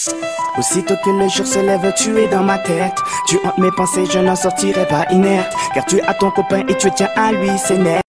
Aussitôt que le jour se lève, tu es dans ma tête. Tu hantes mes pensées, je n'en sortirai pas inerte. Car tu as ton copain et tu tiens à lui, c'est net.